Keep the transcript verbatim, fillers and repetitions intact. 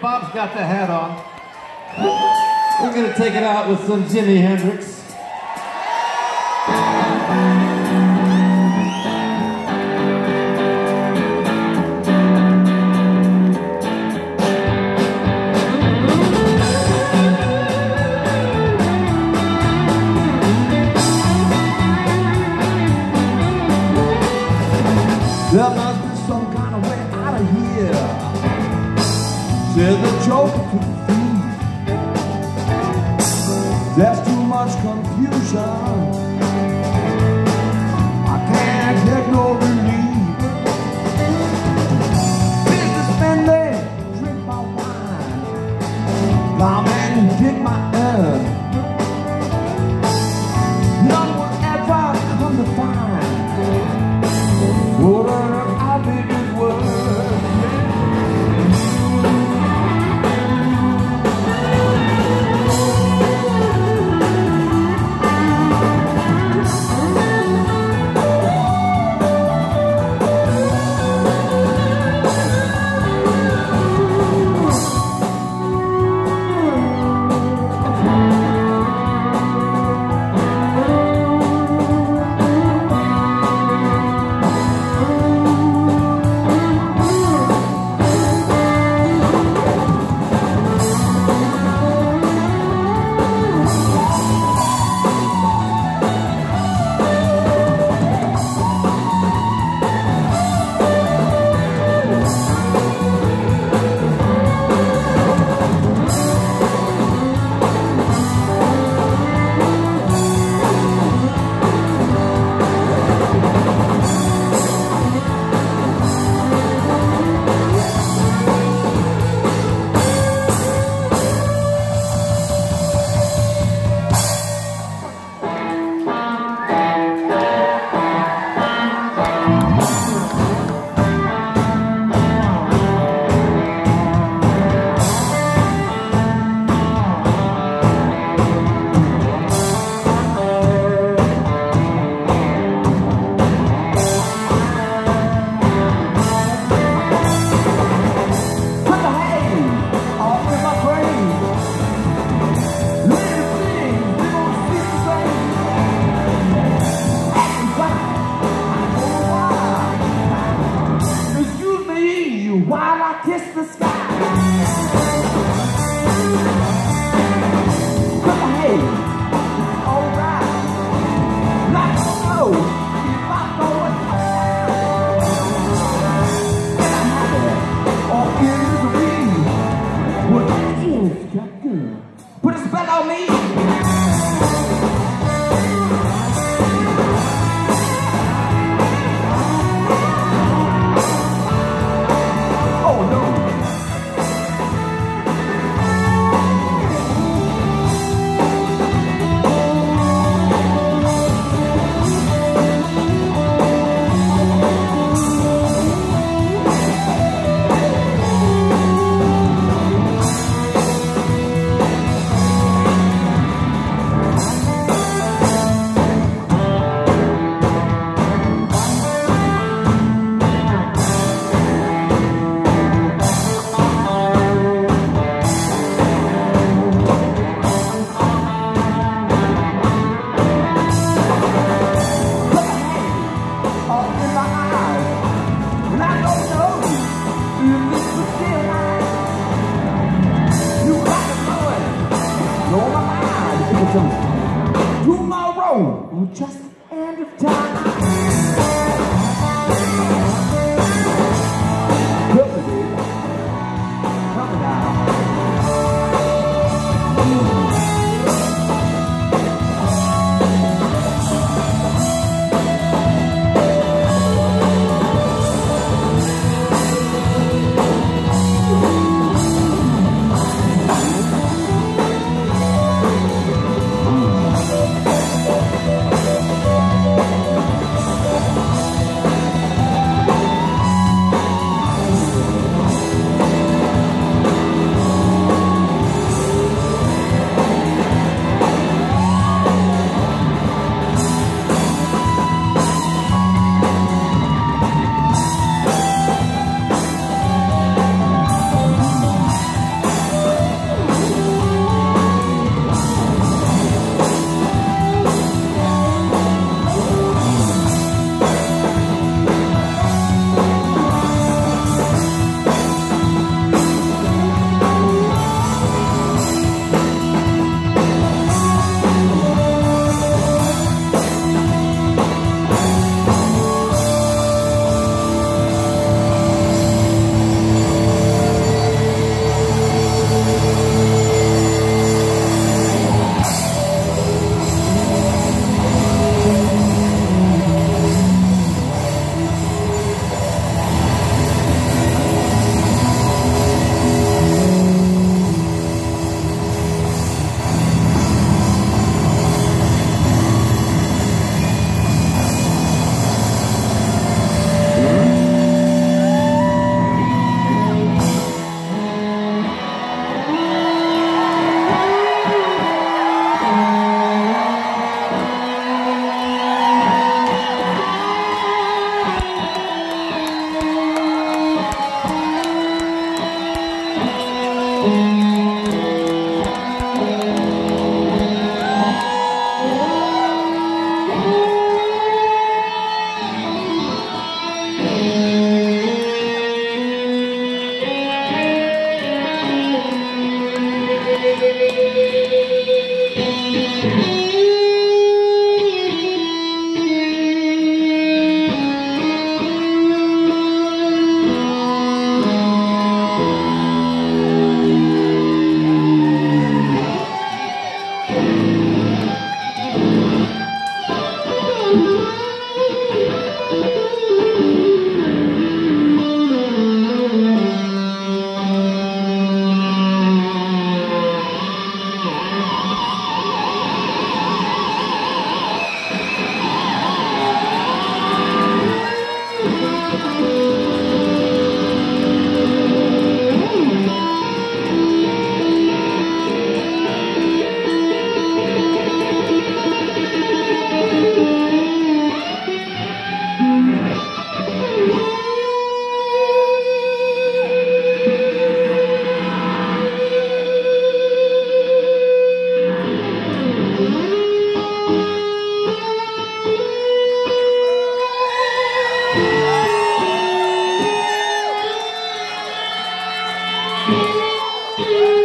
Bob's got the hat on. We're gonna take it out with some Jimi Hendrix. There must be some kind of way out of here. Said the joker to the thief. There's too much confusion. I can't get no relief. Businessmen, they drink my wine. Plowmen dig my earth. None will ever come to find what I did is worth. While I kiss the sky, put my head alright. Like to know if I know what and I'm happy or is real. What is that good? Put a spell on me. Tomorrow, just the end of time. Coming down. Thank you.